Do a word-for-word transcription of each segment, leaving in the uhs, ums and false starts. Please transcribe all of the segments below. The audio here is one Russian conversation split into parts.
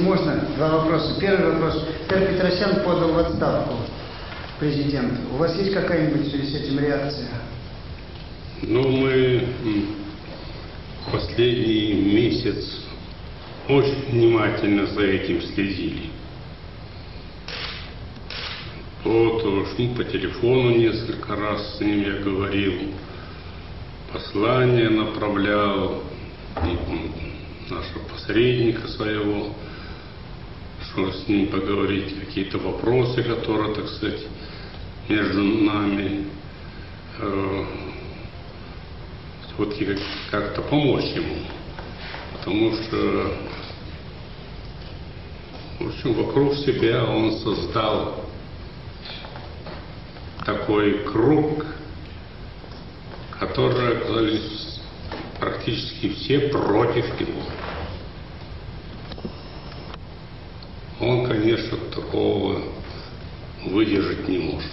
можно, два вопроса. Первый вопрос. Петр Петросян подал в отставку президент. У вас есть какая-нибудь в связи с этим реакция? Ну, мы последний месяц очень внимательно за этим следили. Вот уж ну, по телефону несколько раз с ним я говорил, послание направлял, и нашего посредника своего, что с ним поговорить, какие-то вопросы, которые, так сказать, между нами, э, вот как-то помочь ему. Потому что, в общем, вокруг себя он создал такой круг, который оказались практически все против него. Он, конечно, такого выдержать не может.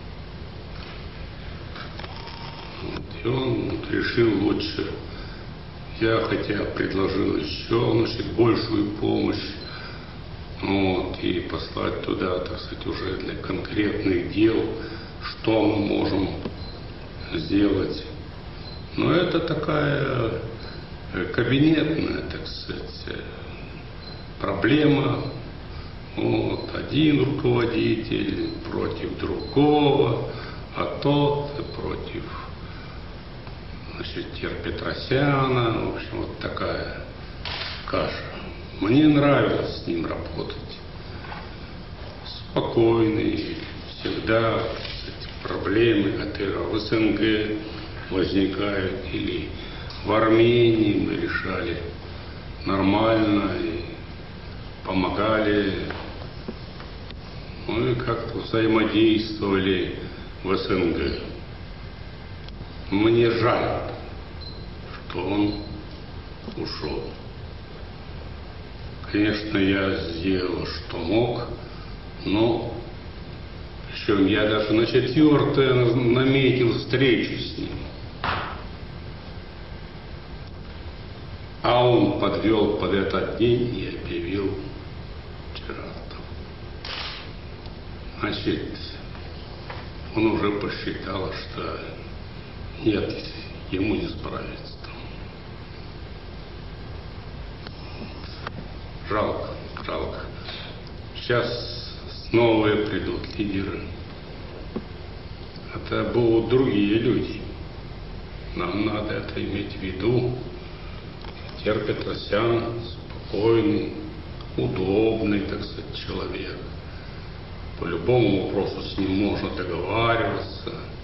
Вот. И он вот решил лучше, я хотя предложил еще, значит, большую помощь, вот, и послать туда, так сказать, уже для конкретных дел, что мы можем сделать. Но это такая кабинетная, так сказать, проблема. Вот, один руководитель против другого, а тот против, значит, Петросяна. В общем, вот такая каша. Мне нравилось с ним работать. Спокойный, всегда, кстати, проблемы, которые в СНГ возникают или в Армении, мы решали нормально и помогали. Ну и как-то взаимодействовали в СНГ. Мне жаль, что он ушел. Конечно, я сделал, что мог, но причем я даже на четвертое наметил встречу с ним. А он подвел под этот день и объявил терактом. Значит, он уже посчитал, что нет, ему не справиться. Жалко, жалко. Сейчас новые придут лидеры. Это будут другие люди. Нам надо это иметь в виду. Петр Петросян спокойный, удобный, так сказать, человек. По любому вопросу с ним можно договариваться.